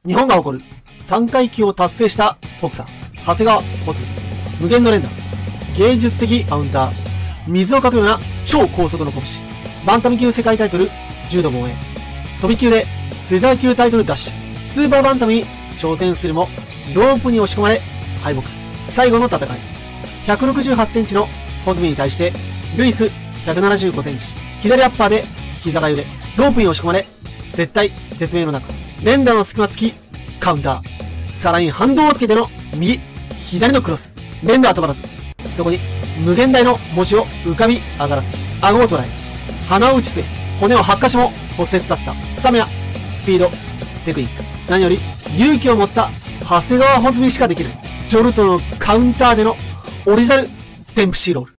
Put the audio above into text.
日本が誇る3階級を達成したボクサー、長谷川穂積。無限の連打。芸術的カウンター。水をかくような超高速の拳。バンタム級世界タイトル、柔道防衛。飛び級でフェザー級タイトル奪取。スーパーバンタムに挑戦するも、ロープに押し込まれ、敗北。最後の戦い。168センチの穂積に対して、ルイス175センチ。左アッパーで膝が揺れ、ロープに押し込まれ、絶対絶命の中。連打の隙間付き、カウンター。さらに反動をつけての右、左のクロス。連打は止まらず。そこに無限大の文字を浮かび上がらせ、顎を捉え、鼻を打ち据え、骨を8箇所も骨折させた。スタミナ、スピード、テクニック。何より勇気を持った長谷川穂積しかできる。ジョルトのカウンターでのオリジナルデンプシーロール。